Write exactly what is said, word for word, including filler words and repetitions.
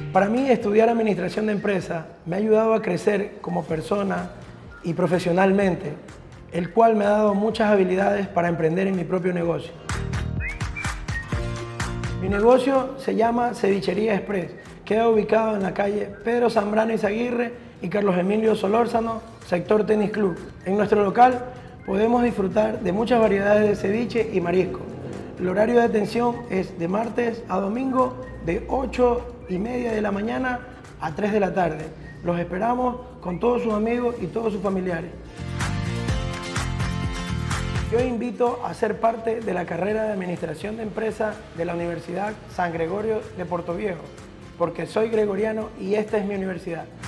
Para mí, estudiar administración de empresas me ha ayudado a crecer como persona y profesionalmente, el cual me ha dado muchas habilidades para emprender en mi propio negocio. Mi negocio se llama Cevichería Express. Queda ubicado en la calle Pedro Zambrano Izaguirre y Carlos Emilio Solórzano, sector Tenis Club. En nuestro local podemos disfrutar de muchas variedades de ceviche y marisco. El horario de atención es de martes a domingo de ocho y media de la mañana a tres de la tarde. Los esperamos con todos sus amigos y todos sus familiares. Yo invito a ser parte de la carrera de Administración de Empresas de la Universidad San Gregorio de Portoviejo, porque soy gregoriano y esta es mi universidad.